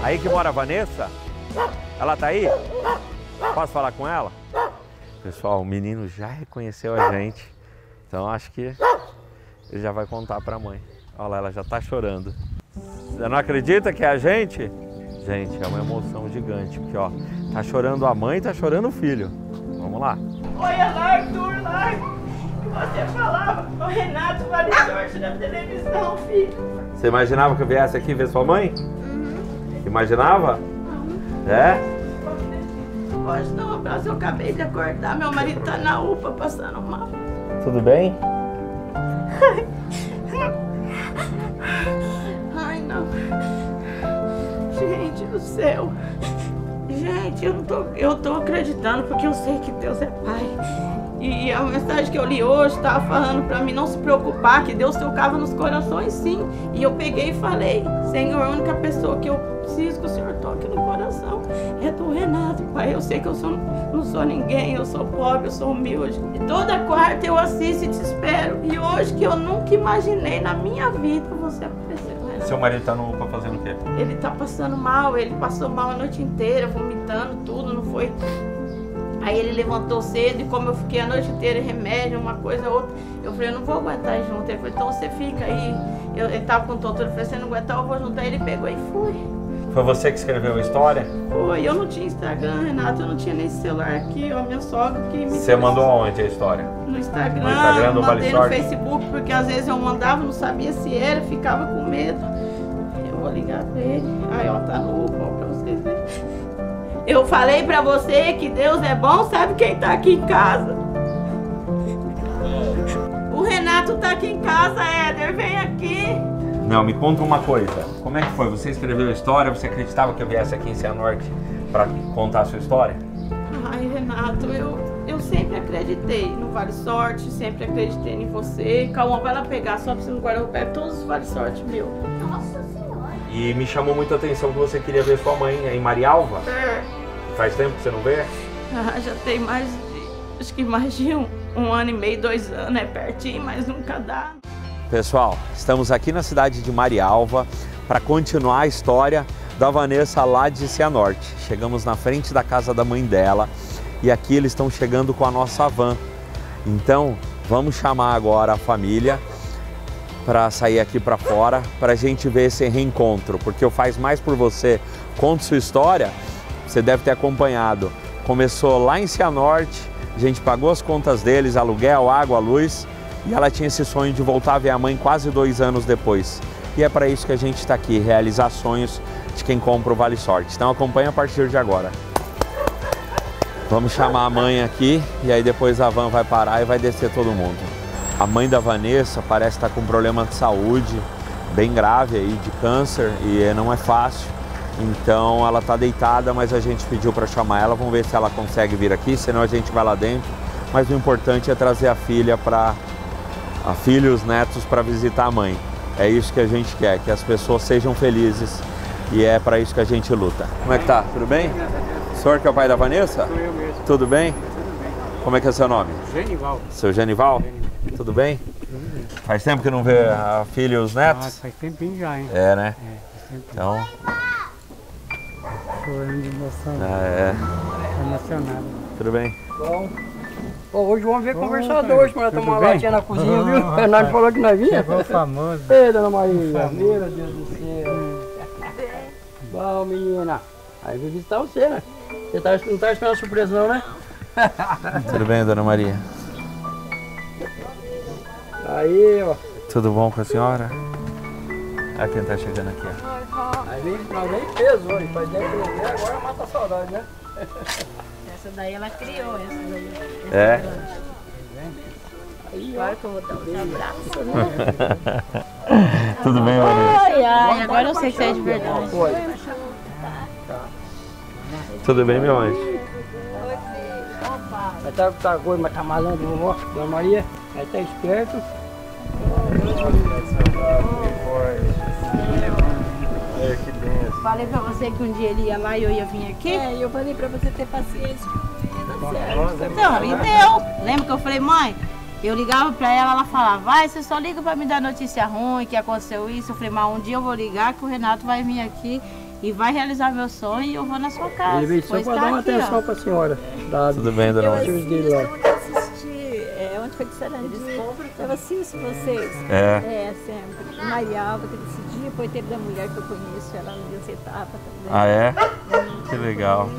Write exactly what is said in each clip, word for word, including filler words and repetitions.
Aí que mora a Vanessa? Ela tá aí? Posso falar com ela? Pessoal, o menino já reconheceu a gente. Então acho que ele já vai contar pra mãe. Olha lá, ela já tá chorando. Você não acredita que é a gente? Gente, é uma emoção gigante, porque ó, tá chorando a mãe e tá chorando o filho. Vamos lá. Olha lá, Arthur, lá, que você falava, o Renato vale sorte na televisão, filho. Você imaginava que eu viesse aqui ver sua mãe? Uhum. Imaginava? Uhum. É? Pode dar um abraço, eu acabei de acordar, meu marido tá na U P A passando mal. Tudo bem? Ai, não. Gente do céu. Gente, eu não tô, eu tô acreditando porque eu sei que Deus é Pai. E a mensagem que eu li hoje estava falando para mim não se preocupar, que Deus tocava nos corações sim. E eu peguei e falei, Senhor, a única pessoa que eu preciso que o Senhor toque no coração é do Renato, Pai. Eu sei que eu sou, não sou ninguém, eu sou pobre, eu sou humilde. E toda quarta eu assisto e te espero. E hoje que eu nunca imaginei na minha vida você apareceu. Seu marido tá no U P A fazendo o quê? Ele tá passando mal, ele passou mal a noite inteira, vomitando tudo, não foi... Aí ele levantou cedo e como eu fiquei a noite inteira, remédio, uma coisa, outra, eu falei, eu não vou aguentar junto. Ele falou, então você fica aí. Eu, ele tava com tontura, eu falei, você não aguentar, eu vou juntar. Ele pegou e foi. Foi você que escreveu a história? Foi, eu não tinha Instagram, Renato, eu não tinha nem esse celular aqui, ó, minha sogra que me... Você mandou aonde a história? No Instagram, no Instagram do mandei Vale no Sorte? Facebook, porque às vezes eu mandava, não sabia se era, ficava com medo. Eu vou ligar pra ele. Aí, ó, tá no U P A, ó, pra vocês verem. Eu falei pra você que Deus é bom, sabe quem tá aqui em casa? O Renato tá aqui em casa, Éder, vem aqui. Não, me conta uma coisa. Como é que foi? Você escreveu a história, você acreditava que eu viesse aqui em Cianorte pra contar a sua história? Ai, Renato, eu, eu sempre acreditei no Vale Sorte, sempre acreditei em você. Calma, vai lá pegar, só pra você não guardar, eu pego todos os Vale Sorte meu. Nossa Senhora. E me chamou muita atenção que você queria ver sua mãe em Marialva. É. Faz tempo que você não vê? Ah, já tem mais de, acho que mais de um, um ano e meio, dois anos, é pertinho, mas nunca dá. Pessoal, estamos aqui na cidade de Marialva para continuar a história da Vanessa lá de Cianorte. Chegamos na frente da casa da mãe dela e aqui eles estão chegando com a nossa van. Então, vamos chamar agora a família para sair aqui para fora para a gente ver esse reencontro, porque eu Faz Mais por Você, conto sua história. Você deve ter acompanhado. Começou lá em Cianorte, a gente pagou as contas deles, aluguel, água, luz, e ela tinha esse sonho de voltar a ver a mãe quase dois anos depois. E é para isso que a gente está aqui, realizar sonhos de quem compra o Vale Sorte. Então acompanha a partir de agora. Vamos chamar a mãe aqui e aí depois a van vai parar e vai descer todo mundo. A mãe da Vanessa parece estar com um problema de saúde bem grave aí, de câncer, e não é fácil. Então ela está deitada, mas a gente pediu para chamar ela, vamos ver se ela consegue vir aqui, senão a gente vai lá dentro. Mas o importante é trazer a filha para, a filha e os netos para visitar a mãe. É isso que a gente quer, que as pessoas sejam felizes e é para isso que a gente luta. Como é que tá? Tudo bem? O senhor que é o pai da Vanessa? Sou eu mesmo. Tudo bem? Tudo bem. Como é que é o seu nome? Genival. Seu Genival? Tudo bem? Tudo bem. Faz tempo que não vê a filha e os netos? Ah, faz tempinho já, hein? É, né? É, faz tempinho. Então, Chorando de emoção. ah, é. Tô emocionado. Tudo bem? Bom. Pô, hoje vamos ver Ô, conversador, cara, hoje, para tudo tomar uma bem? latinha na cozinha, viu? Ô, O Fernando falou que nós vinha. Chegou o famoso. Ei, dona Maria, meu Deus do céu. Bom, menina. Aí vim visitar você, né? Você tá, não tá esperando surpresa não, né? Tudo bem, dona Maria? Aí, ó. Tudo bom com a senhora? Olha quem tá chegando aqui, ó. Aí vem, nós vem peso hoje, faz tempo que não vem, agora mata a saudade, né? Essa daí ela criou, essa daí. É? Aí, ó. Agora que eu vou dar um abraço. Tudo bem, Vanessa? Ai, ai, agora eu sei que você é de verdade. Foi. Tudo bem, meu anjo? Vai tá, tá gordo, mas tá malandro, vovó. Dona Maria, aí tá esperto. Falei pra você que um dia ele ia lá e eu ia vir aqui. É, e eu falei pra você ter paciência. Então, e deu. Lembra que eu falei, mãe, eu ligava pra ela, ela falava, vai, você só liga pra me dar notícia ruim, que aconteceu isso. Eu falei, mas um dia eu vou ligar que o Renato vai vir aqui e vai realizar meu sonho e eu vou na sua casa. Ele veio só Pois para tá dar uma aqui, atenção ó. para a senhora. Da, Tudo bem, dona Eu Maria? filhos dele lá. assisto, assisti, é, onde foi de Sarandia. Eu assisto vocês. É. É, sempre. Marialva, que esse dia foi tempo da mulher que eu conheço, ela nessa etapa também. Ah, é? Que legal.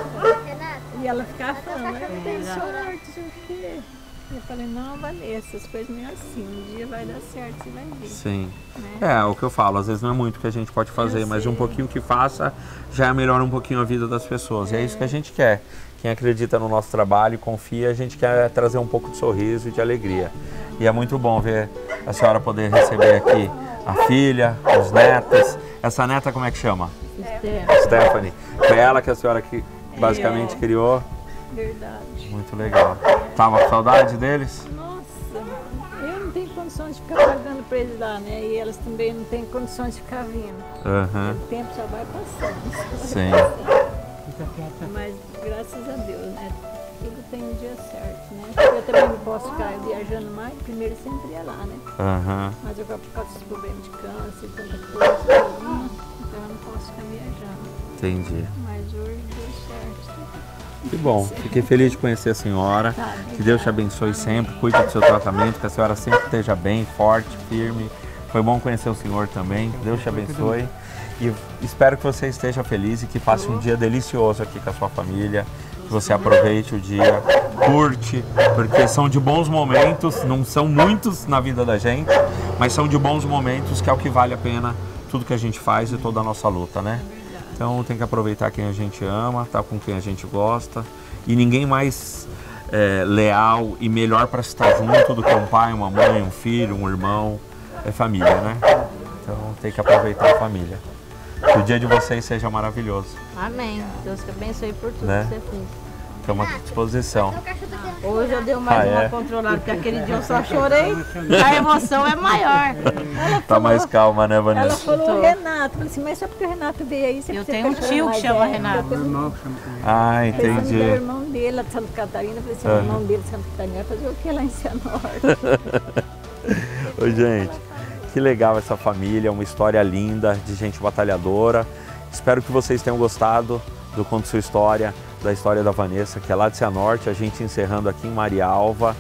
E ela ficava falando, eu tenho sorte, não sei o quê. Eu falei, não, Vanessa, as coisas não é assim, um dia vai dar certo, você vai ver. Sim. Né? É, o que eu falo, às vezes não é muito que a gente pode fazer, Eu mas sei. um pouquinho que faça já melhora um pouquinho a vida das pessoas. E é isso que a gente quer. Quem acredita no nosso trabalho e confia, a gente quer trazer um pouco de sorriso e de alegria. E é muito bom ver a senhora poder receber aqui a filha, os netos. Essa neta como é que chama? É, Stephanie. Foi ela que a senhora que basicamente É. criou. verdade. Muito legal. Tava com saudade deles? Nossa, eu não tenho condições de ficar pagando para eles lá, né? E elas também não têm condições de ficar vindo. Aham. O tempo só vai passando. Sim. Mas graças a Deus, né? Tudo tem um dia certo, né? Eu também não posso ficar viajando mais, primeiro eu sempre ia lá, né? Aham. Mas eu por causa desse problema de câncer, tanta coisa, coluna, então eu não posso ficar viajando. Entendi. Mas hoje deu certo. Que bom. Fiquei feliz de conhecer a senhora. Tá, Que Deus te abençoe sempre. Cuide do seu tratamento. Que a senhora sempre esteja bem, forte, firme. Foi bom conhecer o senhor também. Que Deus te abençoe. E espero que você esteja feliz e que passe um dia delicioso aqui com a sua família. Que você aproveite o dia, curte, porque são de bons momentos, não são muitos na vida da gente, mas são de bons momentos que é o que vale a pena tudo que a gente faz e toda a nossa luta, né? Então tem que aproveitar quem a gente ama, tá com quem a gente gosta. E ninguém mais é, leal e melhor para estar junto do que um pai, uma mãe, um filho, um irmão. É família, né? Então tem que aproveitar a família. Que o dia de vocês seja maravilhoso, Amém. Deus te abençoe por tudo Né? que você fez. Estamos à disposição. Hoje eu dei mais Ah, uma é? controlada, porque aquele dia eu só chorei. A emoção é maior. Tá mais calma, né, Ela Vanessa? falou Tô. o Renato, falei assim, mas só porque o Renato veio aí, você Eu você tenho um fica tio chorando que mais chama velho. Renato. Eu Irmão chama também. Ah, falei assim, entendi. o irmão dele lá de Santa Catarina, eu falei assim, o Aham. irmão dele de Santa Catarina vai fazer o que lá em Cianorte? Oi, gente, que legal essa família, uma história linda de gente batalhadora. Espero que vocês tenham gostado do Conto Sua História, da história da Vanessa, que é lá de Cianorte, a gente encerrando aqui em Marialva.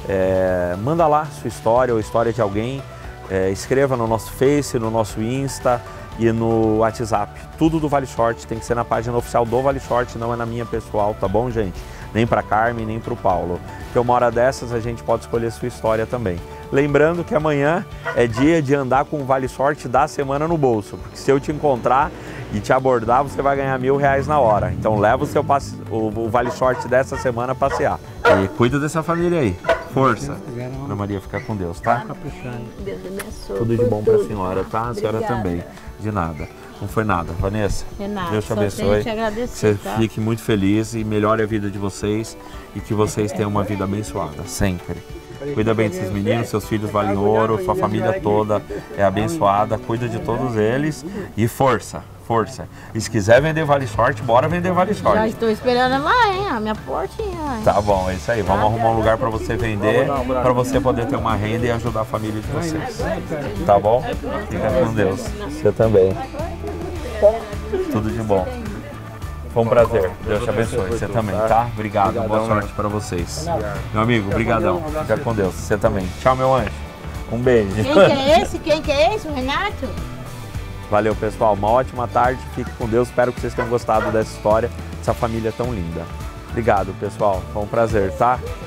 É, manda lá sua história ou história de alguém, é, escreva no nosso Face, no nosso Insta e no WhatsApp. Tudo do Vale Short tem que ser na página oficial do Vale Short, não é na minha pessoal, tá bom, gente? Nem para Carmen, nem para o Paulo. Porque uma hora dessas a gente pode escolher sua história também. Lembrando que amanhã é dia de andar com o Vale Short da semana no bolso, porque se eu te encontrar e te abordar, você vai ganhar mil reais na hora. Então leva o seu passe... o, o Vale Short dessa semana a passear. E cuida dessa família aí. Força. Ana Maria, fica com Deus, tá? Deus abençoe. Tudo de por bom pra tudo. senhora, tá? A senhora Obrigada. também. De nada. Não foi nada. Vanessa, Renato, Deus te só tenho abençoe. que te Que agradecer, você tá? fique muito feliz e melhore a vida de vocês e que vocês tenham uma vida abençoada, sempre. Cuida bem desses meninos, seus filhos valem ouro, sua família toda é abençoada, cuida de todos eles e força, força. E se quiser vender Vale Short, bora vender Vale Já Short. estou esperando lá, hein? A minha portinha. Hein? Tá bom, é isso aí. Vamos arrumar um lugar para você vender, para você poder ter uma renda e ajudar a família de vocês. Tá bom? Fica com Deus. Você também. Tudo de bom. Foi um prazer. Deus te abençoe. Você também, tá? Obrigado. Boa sorte para vocês. Meu amigo, brigadão. Fica com Deus. Você também. Tchau, meu anjo. Um beijo. Quem que é esse? Quem que é esse? O Renato? Valeu, pessoal. Uma ótima tarde. Fique com Deus. Espero que vocês tenham gostado dessa história, dessa família tão linda. Obrigado, pessoal. Foi um prazer, tá?